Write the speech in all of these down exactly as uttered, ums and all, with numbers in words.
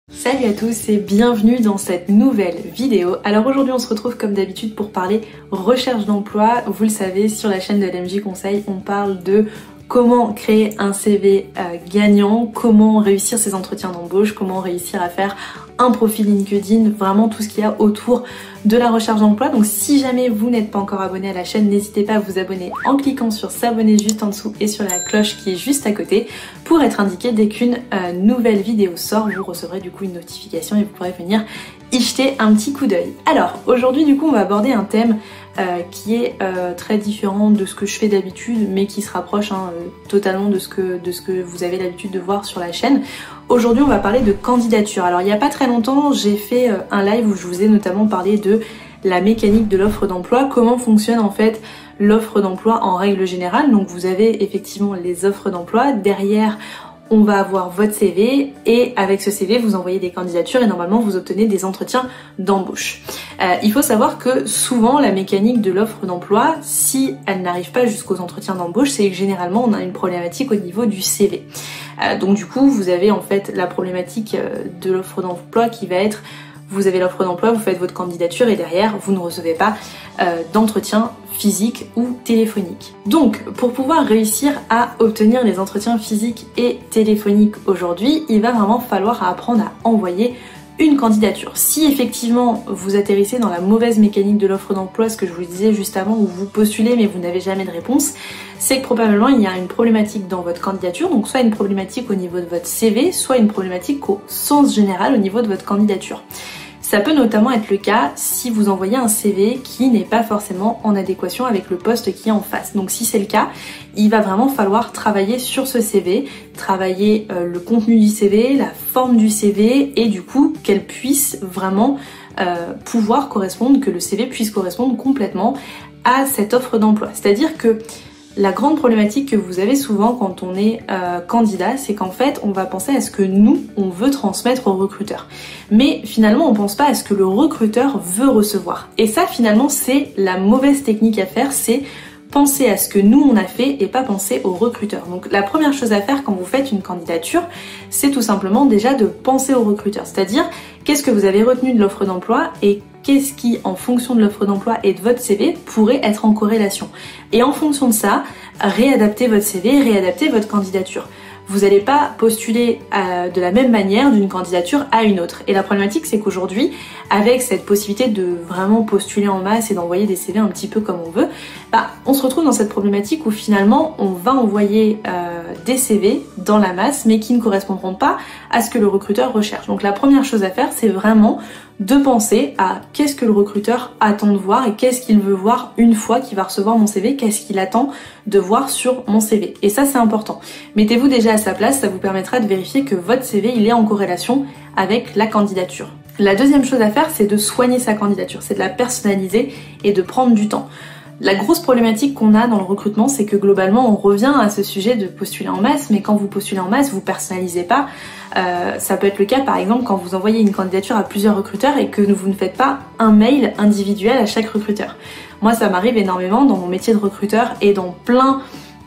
Salut à tous et bienvenue dans cette nouvelle vidéo. Alors aujourd'hui on se retrouve comme d'habitude pour parler recherche d'emploi. Vous le savez, sur la chaîne de l'M J Conseil, on parle de comment créer un C V euh, gagnant, comment réussir ses entretiens d'embauche, comment réussir à faire un profil LinkedIn, vraiment tout ce qu'il y a autour de la recherche d'emploi. Donc si jamais vous n'êtes pas encore abonné à la chaîne, n'hésitez pas à vous abonner en cliquant sur s'abonner juste en dessous et sur la cloche qui est juste à côté pour être indiqué dès qu'une euh, nouvelle vidéo sort. Vous recevrez du coup une notification et vous pourrez venir y jeter un petit coup d'œil. Alors aujourd'hui du coup on va aborder un thème euh, qui est euh, très différent de ce que je fais d'habitude, mais qui se rapproche hein, euh, totalement de ce que, de ce que vous avez l'habitude de voir sur la chaîne. Aujourd'hui on va parler de candidature. Alors il n'y a pas très longtemps j'ai fait euh, un live où je vous ai notamment parlé de la mécanique de l'offre d'emploi, comment fonctionne en fait l'offre d'emploi en règle générale. Donc vous avez effectivement les offres d'emploi, derrière on va avoir votre C V et avec ce C V vous envoyez des candidatures et normalement vous obtenez des entretiens d'embauche. Euh, il faut savoir que souvent la mécanique de l'offre d'emploi, si elle n'arrive pas jusqu'aux entretiens d'embauche, c'est que généralement on a une problématique au niveau du C V. Euh, donc du coup vous avez en fait la problématique de l'offre d'emploi qui va être: vous avez l'offre d'emploi, vous faites votre candidature et derrière vous ne recevez pas euh, d'entretien physique ou téléphonique. Donc pour pouvoir réussir à obtenir les entretiens physiques et téléphoniques aujourd'hui, il va vraiment falloir apprendre à envoyer une candidature. Si effectivement vous atterrissez dans la mauvaise mécanique de l'offre d'emploi, ce que je vous disais juste avant, où vous postulez mais vous n'avez jamais de réponse, c'est que probablement il y a une problématique dans votre candidature, donc soit une problématique au niveau de votre C V, soit une problématique au sens général au niveau de votre candidature. Ça peut notamment être le cas si vous envoyez un C V qui n'est pas forcément en adéquation avec le poste qui est en face. Donc si c'est le cas, il va vraiment falloir travailler sur ce C V, travailler euh, le contenu du C V, la forme du C V et du coup qu'elle puisse vraiment euh, pouvoir correspondre, que le C V puisse correspondre complètement à cette offre d'emploi. C'est-à-dire que la grande problématique que vous avez souvent quand on est euh, candidat, c'est qu'en fait on va penser à ce que nous on veut transmettre au recruteur, mais finalement on pense pas à ce que le recruteur veut recevoir. Et ça finalement c'est la mauvaise technique à faire, c'est penser à ce que nous on a fait et pas penser au recruteur. Donc la première chose à faire quand vous faites une candidature, c'est tout simplement déjà de penser au recruteur, c'est-à-dire qu'est-ce que vous avez retenu de l'offre d'emploi et qu'est-ce qui, en fonction de l'offre d'emploi et de votre C V, pourrait être en corrélation. Et en fonction de ça, réadapter votre C V, réadapter votre candidature. Vous n'allez pas postuler euh, de la même manière d'une candidature à une autre. Et la problématique, c'est qu'aujourd'hui, avec cette possibilité de vraiment postuler en masse et d'envoyer des C V un petit peu comme on veut, bah, on se retrouve dans cette problématique où finalement, on va envoyer euh, des C V dans la masse, mais qui ne correspondront pas à ce que le recruteur recherche. Donc la première chose à faire, c'est vraiment de penser à qu'est-ce que le recruteur attend de voir et qu'est-ce qu'il veut voir une fois qu'il va recevoir mon C V, qu'est-ce qu'il attend de voir sur mon C V. Et ça, c'est important. Mettez-vous déjà à sa place, ça vous permettra de vérifier que votre C V, il est en corrélation avec la candidature. La deuxième chose à faire, c'est de soigner sa candidature, c'est de la personnaliser et de prendre du temps. La grosse problématique qu'on a dans le recrutement, c'est que globalement on revient à ce sujet de postuler en masse, mais quand vous postulez en masse, vous personnalisez pas. Euh, ça peut être le cas par exemple quand vous envoyez une candidature à plusieurs recruteurs et que vous ne faites pas un mail individuel à chaque recruteur. Moi ça m'arrive énormément dans mon métier de recruteur et dans plein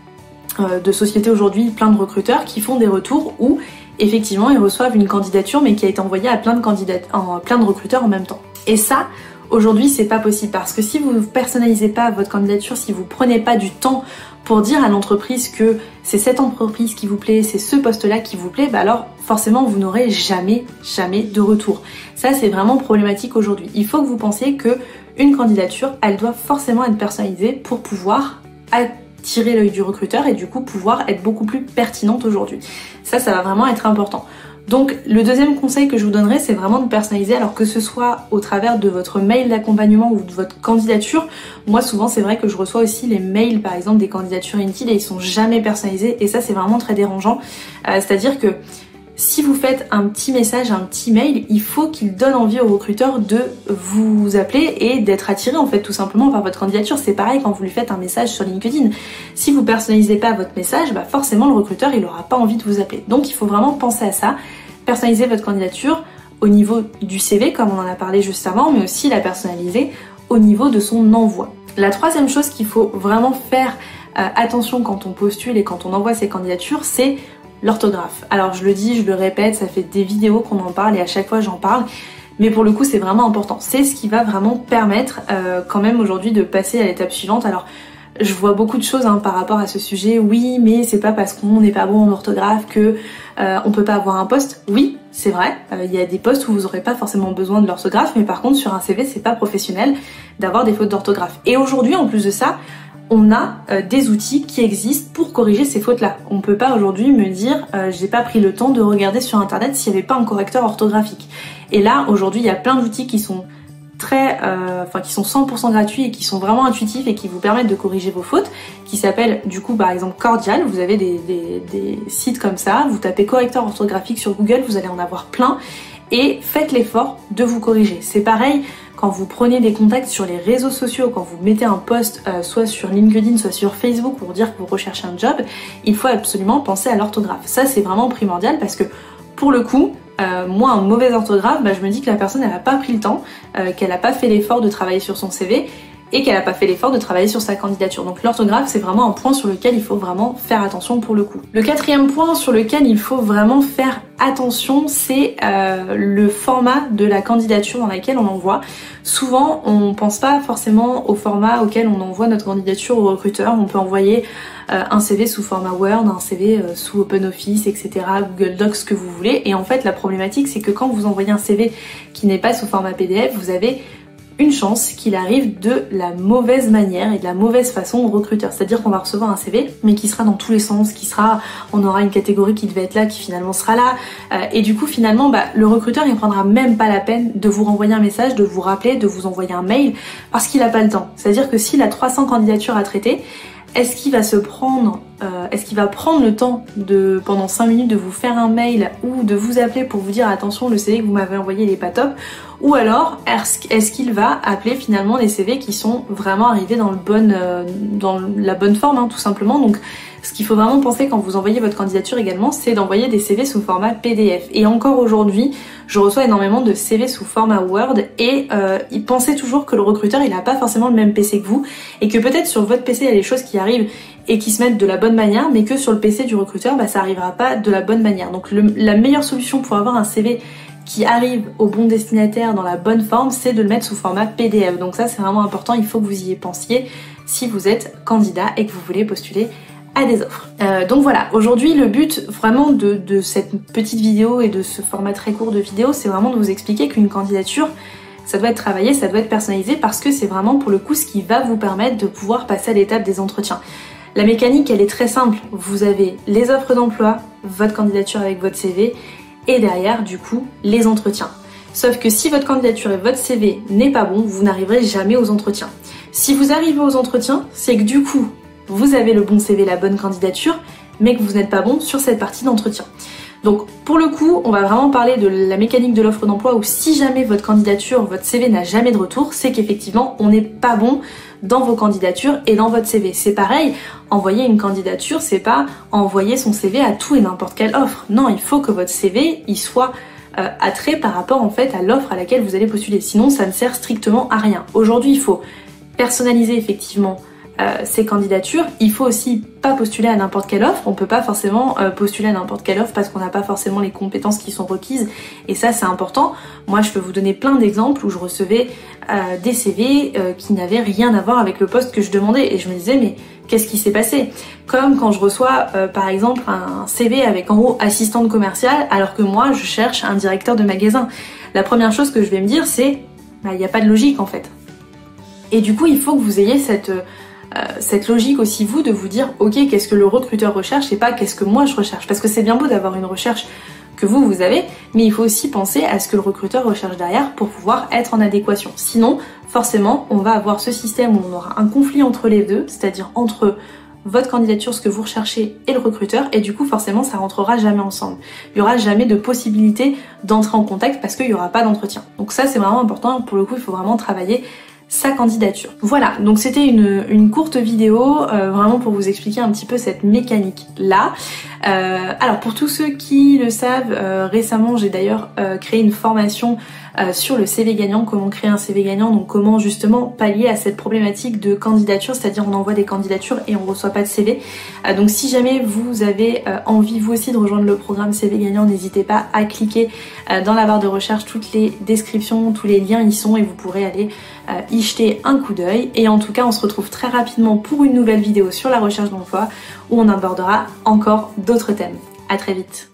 euh, de sociétés aujourd'hui, plein de recruteurs qui font des retours où effectivement ils reçoivent une candidature mais qui a été envoyée à plein de candidats, en, plein de recruteurs en même temps. Et ça, aujourd'hui, c'est pas possible parce que si vous ne personnalisez pas votre candidature, si vous prenez pas du temps pour dire à l'entreprise que c'est cette entreprise qui vous plaît, c'est ce poste-là qui vous plaît, bah alors forcément vous n'aurez jamais, jamais de retour. Ça, c'est vraiment problématique aujourd'hui. Il faut que vous pensiez que une candidature, elle doit forcément être personnalisée pour pouvoir attirer l'œil du recruteur et du coup pouvoir être beaucoup plus pertinente aujourd'hui. Ça, ça va vraiment être important. Donc le deuxième conseil que je vous donnerai, c'est vraiment de personnaliser, alors que ce soit au travers de votre mail d'accompagnement ou de votre candidature. Moi souvent c'est vrai que je reçois aussi les mails par exemple des candidatures Indeed et ils sont jamais personnalisés et ça c'est vraiment très dérangeant. Euh, c'est-à-dire que si vous faites un petit message, un petit mail, il faut qu'il donne envie au recruteur de vous appeler et d'être attiré en fait tout simplement par votre candidature. C'est pareil quand vous lui faites un message sur LinkedIn. Si vous personnalisez pas votre message, bah forcément le recruteur il aura pas envie de vous appeler. Donc il faut vraiment penser à ça, personnaliser votre candidature au niveau du C V comme on en a parlé juste avant, mais aussi la personnaliser au niveau de son envoi. La troisième chose qu'il faut vraiment faire euh, attention quand on postule et quand on envoie ses candidatures, c'est l'orthographe. Alors je le dis, je le répète, ça fait des vidéos qu'on en parle et à chaque fois j'en parle, mais pour le coup c'est vraiment important. C'est ce qui va vraiment permettre euh, quand même aujourd'hui de passer à l'étape suivante. Alors je vois beaucoup de choses hein, par rapport à ce sujet. Oui, mais c'est pas parce qu'on n'est pas bon en orthographe que euh, on peut pas avoir un poste. Oui, c'est vrai. Il euh, y a des postes où vous aurez pas forcément besoin de l'orthographe, mais par contre sur un C V c'est pas professionnel d'avoir des fautes d'orthographe. Et aujourd'hui, en plus de ça, on a euh, des outils qui existent pour corriger ces fautes-là. On peut pas aujourd'hui me dire euh, j'ai pas pris le temps de regarder sur internet s'il y avait pas un correcteur orthographique. Et là, aujourd'hui, il y a plein d'outils qui sont très, euh, enfin qui sont cent pour cent gratuits et qui sont vraiment intuitifs et qui vous permettent de corriger vos fautes, qui s'appellent du coup par exemple Cordial. Vous avez des, des, des sites comme ça, vous tapez correcteur orthographique sur Google, vous allez en avoir plein et faites l'effort de vous corriger. C'est pareil quand vous prenez des contacts sur les réseaux sociaux, quand vous mettez un post euh, soit sur LinkedIn, soit sur Facebook pour dire que vous recherchez un job, il faut absolument penser à l'orthographe. Ça c'est vraiment primordial parce que pour le coup, Euh, moi, un mauvais orthographe, bah, je me dis que la personne elle n'a pas pris le temps, euh, qu'elle n'a pas fait l'effort de travailler sur son C V et qu'elle n'a pas fait l'effort de travailler sur sa candidature. Donc l'orthographe, c'est vraiment un point sur lequel il faut vraiment faire attention pour le coup. Le quatrième point sur lequel il faut vraiment faire attention, c'est euh, le format de la candidature dans laquelle on envoie. Souvent, on pense pas forcément au format auquel on envoie notre candidature au recruteur. On peut envoyer euh, un C V sous format Word, un C V euh, sous OpenOffice, et cetera, Google Docs, ce que vous voulez. Et en fait, la problématique, c'est que quand vous envoyez un C V qui n'est pas sous format P D F, vous avez une chance qu'il arrive de la mauvaise manière et de la mauvaise façon au recruteur. C'est-à-dire qu'on va recevoir un C V, mais qui sera dans tous les sens, qui sera, on aura une catégorie qui devait être là, qui finalement sera là. Euh, et du coup, finalement, bah, le recruteur, il prendra même pas la peine de vous renvoyer un message, de vous rappeler, de vous envoyer un mail, parce qu'il n'a pas le temps. C'est-à-dire que s'il a trois cents candidatures à traiter, est-ce qu'il va se prendre, euh, est-ce qu'il va prendre le temps de, pendant cinq minutes, de vous faire un mail ou de vous appeler pour vous dire attention, le C V que vous m'avez envoyé il est pas top, ou alors est-ce qu'il va appeler finalement les C V qui sont vraiment arrivés dans le bon, euh, dans la bonne forme, hein, tout simplement. Donc ce qu'il faut vraiment penser quand vous envoyez votre candidature également, c'est d'envoyer des C V sous format P D F. Et encore aujourd'hui, je reçois énormément de C V sous format Word et euh, pensez toujours que le recruteur il n'a pas forcément le même P C que vous et que peut-être sur votre P C il y a des choses qui arrivent et qui se mettent de la bonne manière, mais que sur le P C du recruteur, bah, ça arrivera pas de la bonne manière. Donc le, la meilleure solution pour avoir un C V qui arrive au bon destinataire dans la bonne forme, c'est de le mettre sous format P D F. Donc ça c'est vraiment important, il faut que vous y pensiez si vous êtes candidat et que vous voulez postuler à des offres. Euh, donc voilà, aujourd'hui le but vraiment de, de cette petite vidéo et de ce format très court de vidéo, c'est vraiment de vous expliquer qu'une candidature, ça doit être travaillé, ça doit être personnalisé parce que c'est vraiment pour le coup ce qui va vous permettre de pouvoir passer à l'étape des entretiens. La mécanique elle est très simple, vous avez les offres d'emploi, votre candidature avec votre C V et derrière du coup les entretiens. Sauf que si votre candidature et votre C V n'est pas bon, vous n'arriverez jamais aux entretiens. Si vous arrivez aux entretiens, c'est que du coup vous avez le bon C V, la bonne candidature, mais que vous n'êtes pas bon sur cette partie d'entretien. Donc pour le coup, on va vraiment parler de la mécanique de l'offre d'emploi où si jamais votre candidature, votre C V n'a jamais de retour, c'est qu'effectivement on n'est pas bon dans vos candidatures et dans votre C V. C'est pareil, envoyer une candidature, c'est pas envoyer son C V à tout et n'importe quelle offre. Non, il faut que votre C V il soit euh, attrait par rapport en fait à l'offre à laquelle vous allez postuler. Sinon, ça ne sert strictement à rien. Aujourd'hui, il faut personnaliser effectivement Euh, ces candidatures. Il faut aussi pas postuler à n'importe quelle offre. On peut pas forcément euh, postuler à n'importe quelle offre parce qu'on n'a pas forcément les compétences qui sont requises et ça c'est important. Moi je peux vous donner plein d'exemples où je recevais euh, des C V euh, qui n'avaient rien à voir avec le poste que je demandais et je me disais mais qu'est-ce qui s'est passé? Comme quand je reçois euh, par exemple un C V avec en haut assistante commerciale alors que moi je cherche un directeur de magasin. La première chose que je vais me dire c'est bah, il n'y a pas de logique en fait. Et du coup il faut que vous ayez cette euh, Euh, cette logique aussi vous de vous dire ok qu'est-ce que le recruteur recherche et pas qu'est-ce que moi je recherche, parce que c'est bien beau d'avoir une recherche que vous vous avez, mais il faut aussi penser à ce que le recruteur recherche derrière pour pouvoir être en adéquation. Sinon forcément on va avoir ce système où on aura un conflit entre les deux, c'est-à-dire entre votre candidature, ce que vous recherchez et le recruteur, et du coup forcément ça rentrera jamais ensemble. Il y aura jamais de possibilité d'entrer en contact parce qu'il y aura pas d'entretien. Donc ça c'est vraiment important, pour le coup il faut vraiment travailler sa candidature. Voilà, donc c'était une, une courte vidéo euh, vraiment pour vous expliquer un petit peu cette mécanique là. Euh, alors pour tous ceux qui le savent, euh, récemment j'ai d'ailleurs euh, créé une formation euh, sur le C V gagnant, comment créer un C V gagnant, donc comment justement pallier à cette problématique de candidature, c'est-à-dire on envoie des candidatures et on reçoit pas de C V. Euh, donc si jamais vous avez euh, envie vous aussi de rejoindre le programme C V gagnant, n'hésitez pas à cliquer euh, dans la barre de recherche, toutes les descriptions, tous les liens y sont et vous pourrez aller euh, y jeter un coup d'œil. Et en tout cas on se retrouve très rapidement pour une nouvelle vidéo sur la recherche d'emploi où on abordera encore d'autres thèmes. À très vite.